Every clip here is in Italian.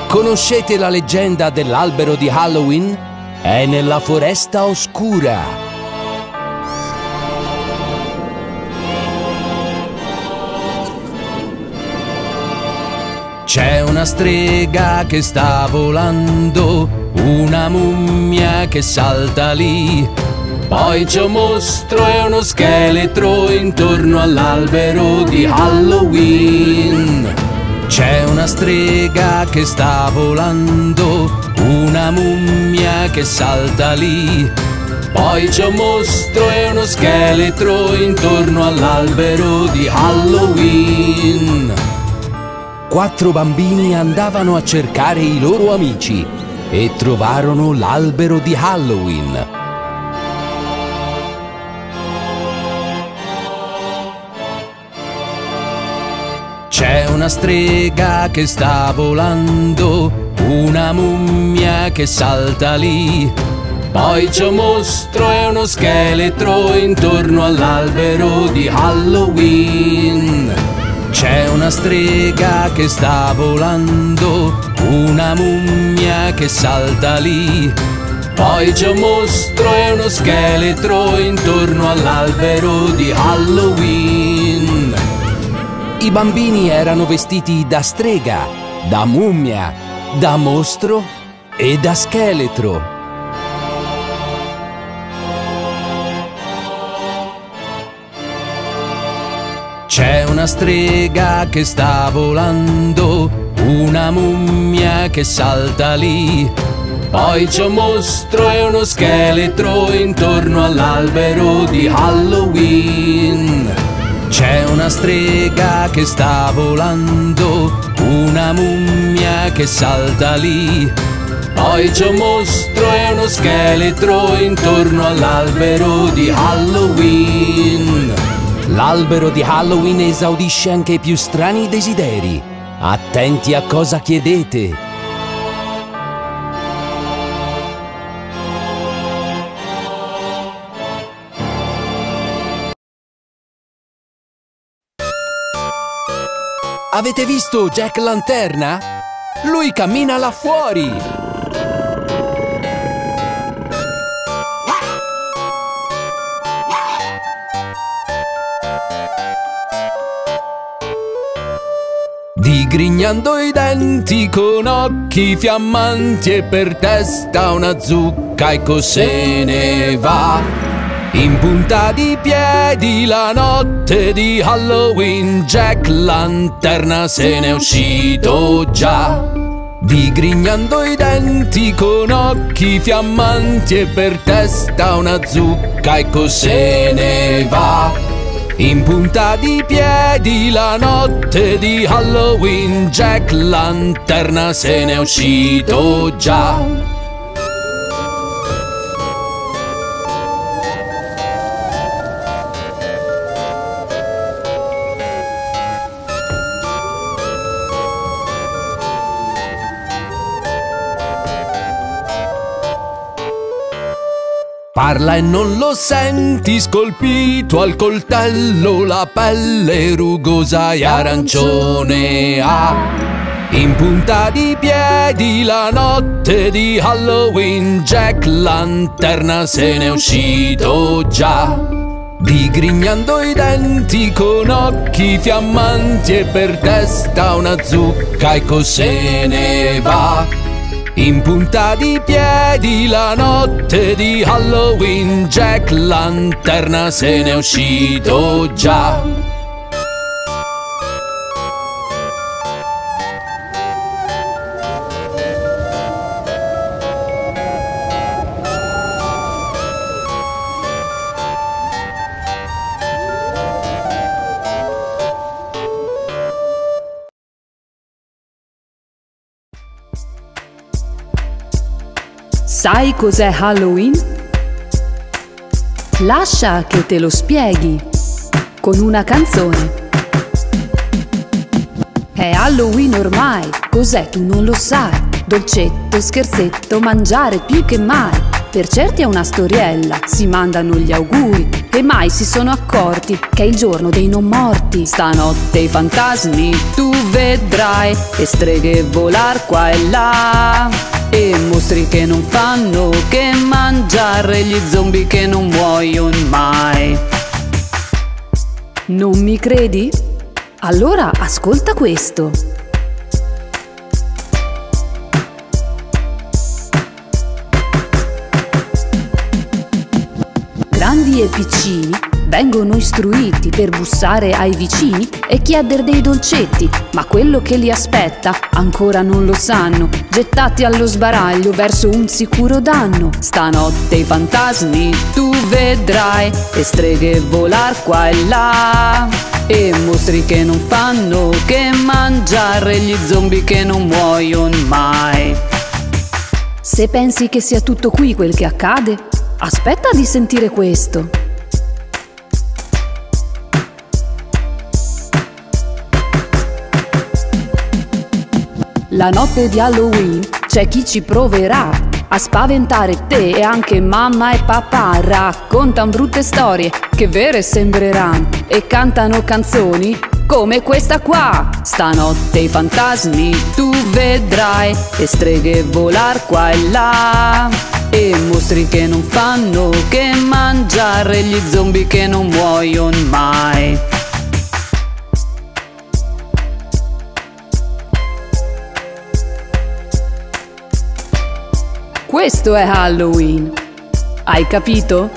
Conoscete la leggenda dell'albero di Halloween? È nella foresta oscura. C'è una strega che sta volando, una mummia che salta lì. Poi c'è un mostro e uno scheletro intorno all'albero di Halloween. C'è una strega che sta volando, una mummia che salta lì. Poi c'è un mostro e uno scheletro intorno all'albero di Halloween. 4 bambini andavano a cercare i loro amici e trovarono l'albero di Halloween. C'è una strega che sta volando, una mummia che salta lì. Poi c'è un mostro e uno scheletro intorno all'albero di Halloween. C'è una strega che sta volando, una mummia che salta lì. Poi c'è un mostro e uno scheletro intorno all'albero di Halloween. I bambini erano vestiti da strega, da mummia, da mostro e da scheletro. C'è una strega che sta volando, una mummia che salta lì. Poi c'è un mostro e uno scheletro intorno all'albero di Halloween. C'è una strega che sta volando, una mummia che salta lì. Poi c'è un mostro e uno scheletro intorno all'albero di Halloween. L'albero di Halloween esaudisce anche i più strani desideri. Attenti a cosa chiedete. Avete visto Jack Lanterna? Lui cammina là fuori! Digrignando i denti con occhi fiammanti e per testa una zucca e se ne va. In punta di piedi la notte di Halloween, Jack Lanterna se n'è uscito già. Digrignando i denti con occhi fiammanti e per testa una zucca e se ne va. In punta di piedi la notte di Halloween, Jack Lanterna se n'è uscito già. Parla e non lo senti, scolpito al coltello, la pelle rugosa e arancione ha. In punta di piedi la notte di Halloween, Jack Lanterna se n'è uscito già. Digrignando i denti con occhi fiammanti e per testa una zucca e se ne va. In punta di piedi la notte di Halloween, Jack Lanterna se n'è uscito già. Sai cos'è Halloween? Lascia che te lo spieghi con una canzone. È Halloween ormai, cos'è tu non lo sai? Dolcetto, scherzetto, mangiare più che mai. per certi è una storiella, si mandano gli auguri e mai si sono accorti che è il giorno dei non morti. Stanotte i fantasmi tu vedrai, e streghe volar qua e là, e mostri che non fanno che mangiare, gli zombie che non muoiono mai. Non mi credi? Allora ascolta questo. Grandi e piccini vengono istruiti per bussare ai vicini e chiedere dei dolcetti, ma quello che li aspetta ancora non lo sanno, gettati allo sbaraglio verso un sicuro danno. Stanotte i fantasmi tu vedrai, e streghe volar qua e là, e mostri che non fanno che mangiare, gli zombie che non muoiono mai. Se pensi che sia tutto qui quel che accade, aspetta di sentire questo. La notte di Halloween c'è chi ci proverà a spaventare te e anche mamma e papà. Raccontan brutte storie che vere sembreranno e cantano canzoni come questa qua. Stanotte i fantasmi tu vedrai, e streghe volar qua e là, e mostri che non fanno che mangiare, gli zombie che non muoiono mai. Questo è Halloween. Hai capito?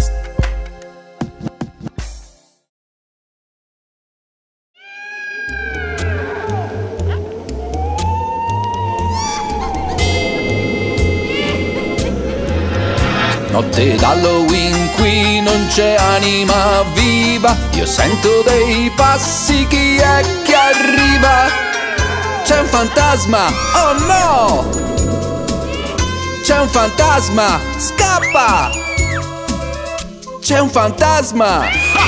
Notte d'Halloween, qui non c'è anima viva, io sento dei passi, chi è che arriva? C'è un fantasma, oh no! C'è un fantasma, scappa! C'è un fantasma!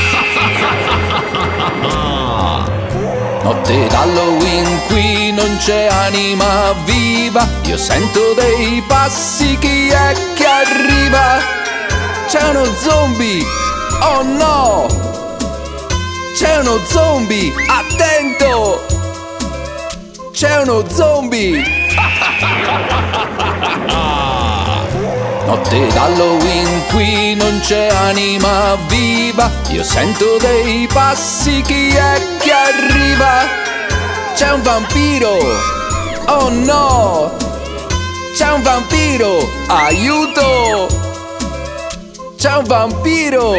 Notte d'Halloween, qui non c'è anima viva, io sento dei passi, chi è che arriva? C'è uno zombie, oh no! C'è uno zombie, attento! C'è uno zombie! Notte d'Halloween, qui non c'è anima viva, io sento dei passi, chi è che arriva? C'è un vampiro, oh no! C'è un vampiro, aiuto! C'è un vampiro!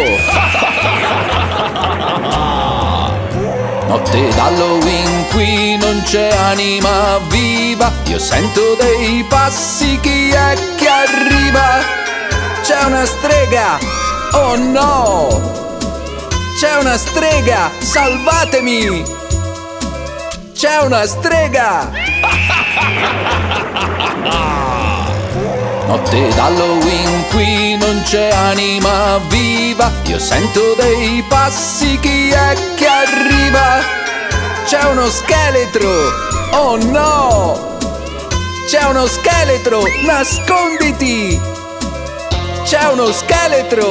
Notte d'Halloween, qui non c'è anima viva, io sento dei passi, chi è che arriva? C'è una strega, oh no! C'è una strega, salvatemi! C'è una strega! Notte d'Halloween, qui non c'è anima viva, io sento dei passi, chi è che arriva? C'è uno scheletro, oh no! C'è uno scheletro, nasconditi! C'è uno scheletro!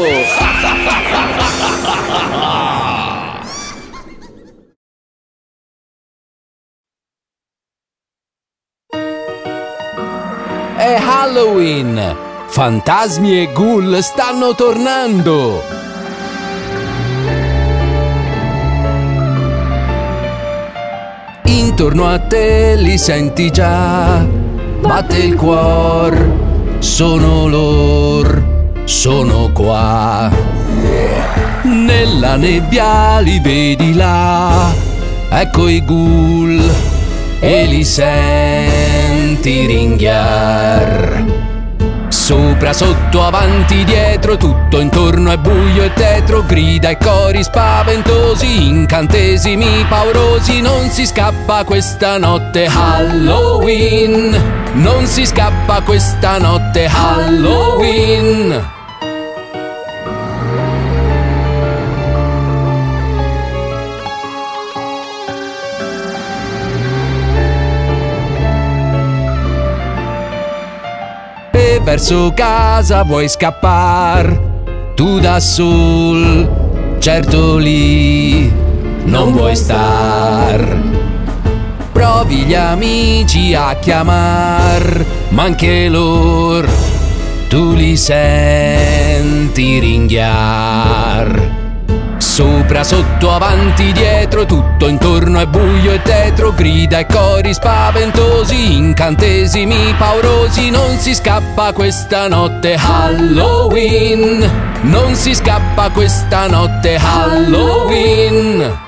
È Halloween! Fantasmi e ghoul stanno tornando! Intorno a te li senti già, batte il cuore, sono loro, sono qua. Nella nebbia li vedi là, ecco i ghoul e li senti ringhiar. Sopra, sotto, avanti, dietro, tutto intorno è buio e tetro, grida e cori spaventosi, incantesimi paurosi. Non si scappa questa notte Halloween, non si scappa questa notte Halloween. verso casa vuoi scappar, tu da sol, certo lì non vuoi star. Provi gli amici a chiamar, ma anche lor tu li senti ringhiar. Sopra, sotto, avanti, dietro, tutto intorno è buio e tetro, grida e cori spaventosi, incantesimi paurosi. Non si scappa questa notte Halloween, non si scappa questa notte Halloween.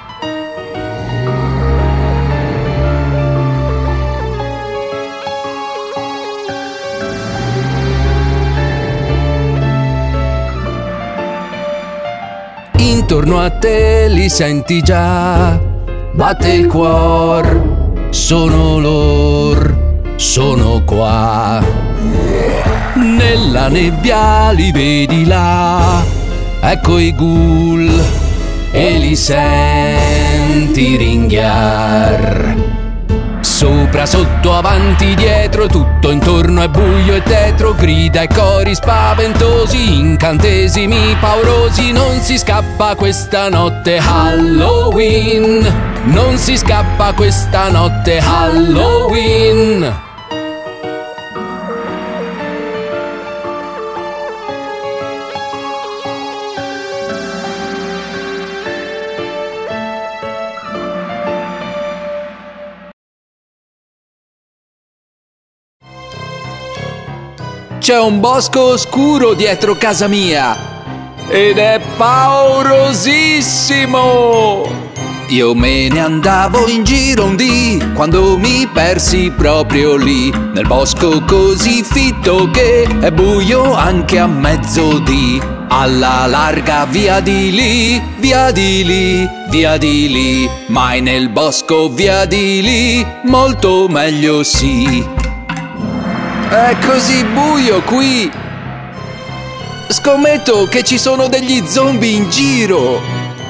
Intorno a te li senti già, batte il cuor, sono lor, sono qua. Nella nebbia li vedi là, ecco i ghoul e li senti ringhiar. Sopra, sotto, avanti, dietro, tutto intorno è buio e tetro, grida e cori spaventosi, incantesimi paurosi. Non si scappa questa notte Halloween, non si scappa questa notte Halloween. C'è un bosco oscuro dietro casa mia ed è paurosissimo. Io me ne andavo in giro un dì quando mi persi proprio lì, nel bosco così fitto che è buio anche a mezzodì. Alla larga via di lì, via di lì, via di lì, mai nel bosco via di lì, molto meglio sì. È così buio qui. Scommetto che ci sono degli zombie in giro.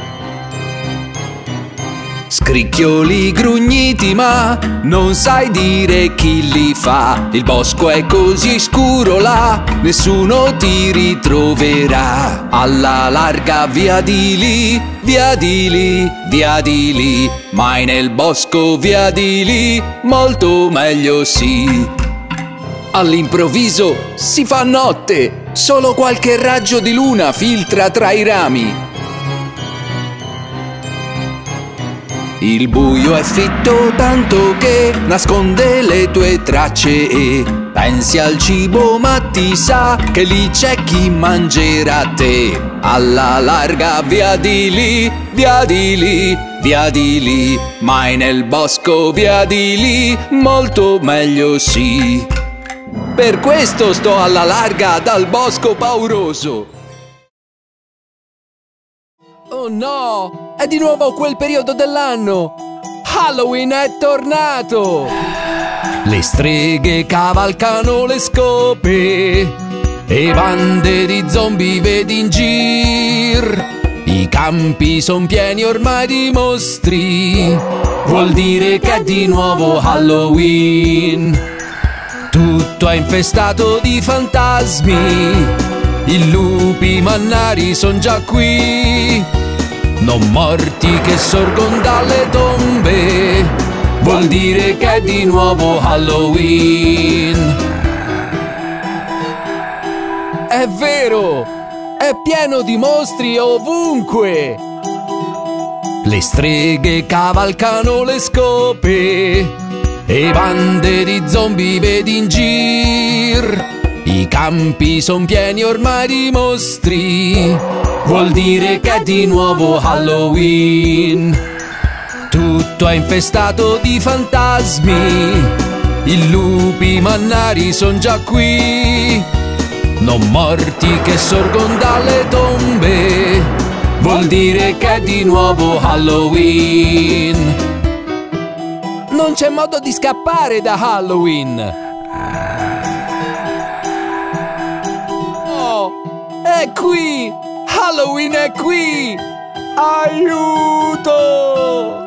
Scricchioli grugniti ma non sai dire chi li fa. Il bosco è così scuro là, nessuno ti ritroverà. Alla larga via di lì, via di lì, via di lì, mai nel bosco via di lì, molto meglio sì. All'improvviso si fa notte, solo qualche raggio di luna filtra tra i rami. Il buio è fitto tanto che nasconde le tue tracce e pensi al cibo ma ti sa che lì c'è chi mangerà te. Alla larga via di lì, via di lì, via di lì, mai nel bosco via di lì, molto meglio sì. Per questo sto alla larga dal bosco pauroso. Oh no! È di nuovo quel periodo dell'anno! Halloween è tornato! Le streghe cavalcano le scope e bande di zombie vedi in gir. I campi son pieni ormai di mostri, vuol dire che è di nuovo Halloween. Tutto è infestato di fantasmi, i lupi mannari son già qui, non morti che sorgon dalle tombe, vuol dire che è di nuovo Halloween. È vero, è pieno di mostri ovunque. Le streghe cavalcano le scope e bande di zombie vedi in gir. I campi son pieni ormai di mostri, vuol dire che è di nuovo Halloween. Tutto è infestato di fantasmi, i lupi mannari son già qui, non morti che sorgon dalle tombe, vuol dire che è di nuovo Halloween. Non c'è modo di scappare da Halloween. Oh, è qui! Halloween è qui! Aiuto!